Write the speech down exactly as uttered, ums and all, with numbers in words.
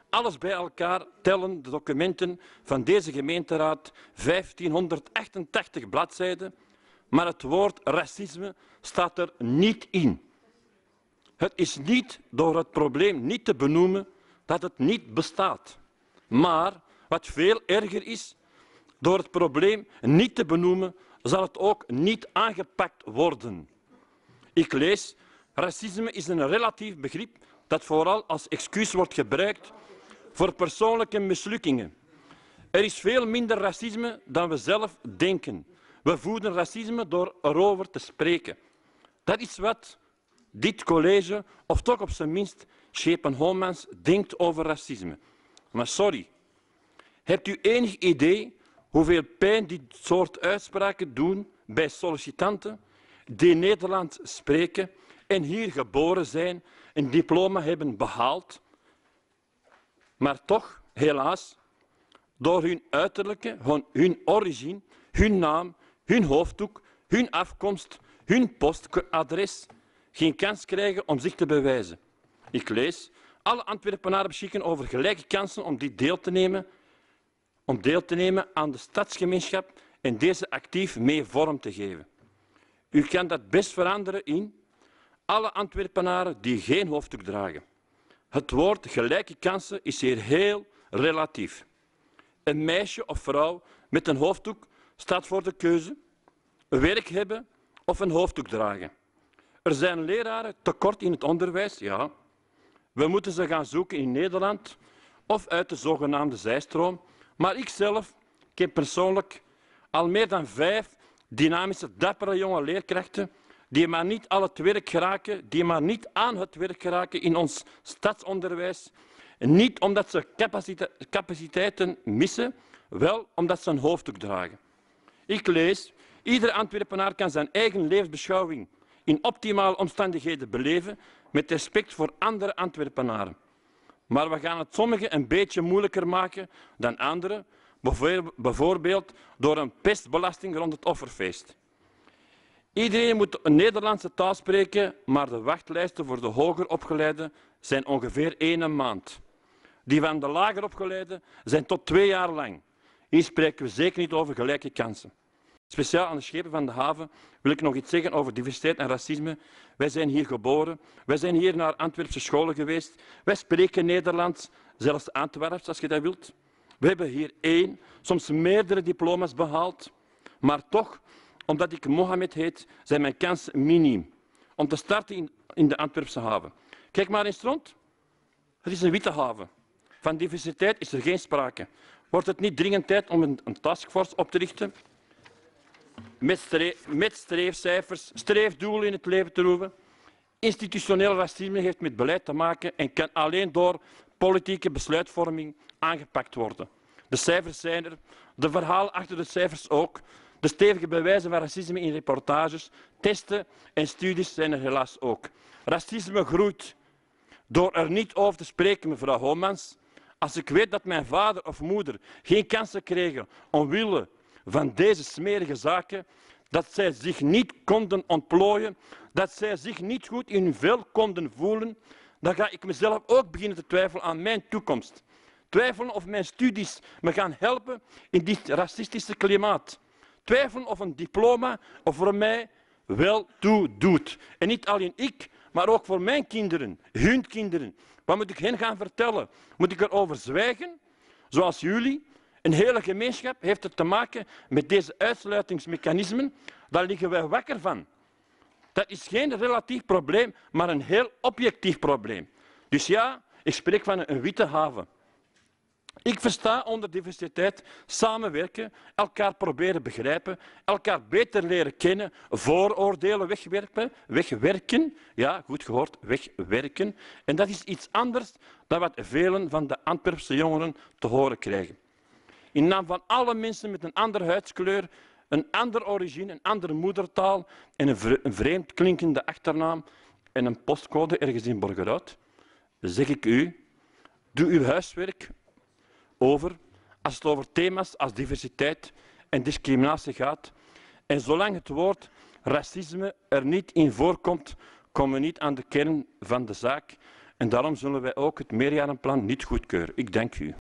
Alles bij elkaar tellen de documenten van deze gemeenteraad vijftienhonderdachtentachtig bladzijden, maar het woord racisme staat er niet in. Het is niet door het probleem niet te benoemen dat het niet bestaat. Maar, wat veel erger is, door het probleem niet te benoemen zal het ook niet aangepakt worden. Ik lees, racisme is een relatief begrip dat vooral als excuus wordt gebruikt voor persoonlijke mislukkingen. Er is veel minder racisme dan we zelf denken. We voeden racisme door erover te spreken. Dat is wat dit college, of toch op zijn minst Schepen Homans, denkt over racisme. Maar sorry, hebt u enig idee hoeveel pijn dit soort uitspraken doen bij sollicitanten die Nederlands spreken en hier geboren zijn, een diploma hebben behaald, maar toch, helaas, door hun uiterlijke, hun origine, hun naam, hun hoofddoek, hun afkomst, hun postadres geen kans krijgen om zich te bewijzen. Ik lees, alle Antwerpenaren beschikken over gelijke kansen om dit deel te nemen, om deel te nemen aan de stadsgemeenschap en deze actief mee vorm te geven. U kan dat best veranderen in alle Antwerpenaren die geen hoofddoek dragen. Het woord gelijke kansen is hier heel relatief. Een meisje of vrouw met een hoofddoek staat voor de keuze werk hebben of een hoofddoek dragen. Er zijn leraren tekort in het onderwijs, ja. We moeten ze gaan zoeken in Nederland of uit de zogenaamde zijstroom. Maar ik zelf ken persoonlijk al meer dan vijf dynamische, dappere jonge leerkrachten die maar niet aan het werk geraken, die maar niet aan het werk geraken in ons stadsonderwijs. Niet omdat ze capacite capaciteiten missen, wel omdat ze een hoofddoek dragen. Ik lees, iedere Antwerpenaar kan zijn eigen levensbeschouwing in optimale omstandigheden beleven met respect voor andere Antwerpenaren. Maar we gaan het sommigen een beetje moeilijker maken dan anderen, bijvoorbeeld door een pestbelasting rond het offerfeest. Iedereen moet een Nederlandse taal spreken, maar de wachtlijsten voor de hoger opgeleiden zijn ongeveer één maand. Die van de lager opgeleiden zijn tot twee jaar lang. Hier spreken we zeker niet over gelijke kansen. Speciaal aan de schepen van de haven wil ik nog iets zeggen over diversiteit en racisme. Wij zijn hier geboren, wij zijn hier naar Antwerpse scholen geweest, wij spreken Nederlands, zelfs Antwerps als je dat wilt. We hebben hier één, soms meerdere diploma's behaald, maar toch, omdat ik Mohammed heet, zijn mijn kansen miniem om te starten in, in de Antwerpse haven. Kijk maar eens rond. Het is een witte haven. Van diversiteit is er geen sprake. Wordt het niet dringend tijd om een, een taskforce op te richten met, stre met streefcijfers, streefdoelen in het leven te roepen? Institutioneel racisme heeft met beleid te maken en kan alleen door politieke besluitvorming aangepakt worden. De cijfers zijn er, de verhalen achter de cijfers ook. De stevige bewijzen van racisme in reportages, testen en studies zijn er helaas ook. Racisme groeit door er niet over te spreken, mevrouw Homans. Als ik weet dat mijn vader of moeder geen kansen kregen omwille van deze smerige zaken, dat zij zich niet konden ontplooien, dat zij zich niet goed in hun vel konden voelen, dan ga ik mezelf ook beginnen te twijfelen aan mijn toekomst. Twijfelen of mijn studies me gaan helpen in dit racistische klimaat. Twijfelen of een diploma of voor mij wel toe doet. En niet alleen ik, maar ook voor mijn kinderen, hun kinderen. Wat moet ik hen gaan vertellen? Moet ik erover zwijgen? Zoals jullie. Een hele gemeenschap heeft het te maken met deze uitsluitingsmechanismen. Daar liggen wij wakker van. Dat is geen relatief probleem, maar een heel objectief probleem. Dus ja, ik spreek van een witte haven. Ik versta onder diversiteit samenwerken, elkaar proberen begrijpen, elkaar beter leren kennen, vooroordelen wegwerpen, wegwerken. Ja, goed gehoord, wegwerken. En dat is iets anders dan wat velen van de Antwerpse jongeren te horen krijgen. In naam van alle mensen met een andere huidskleur, een andere origine, een andere moedertaal en een vreemd klinkende achternaam en een postcode ergens in Borgerhout, zeg ik u, doe uw huiswerk over als het over thema's als diversiteit en discriminatie gaat. En zolang het woord racisme er niet in voorkomt, komen we niet aan de kern van de zaak. En daarom zullen wij ook het meerjarenplan niet goedkeuren. Ik dank u.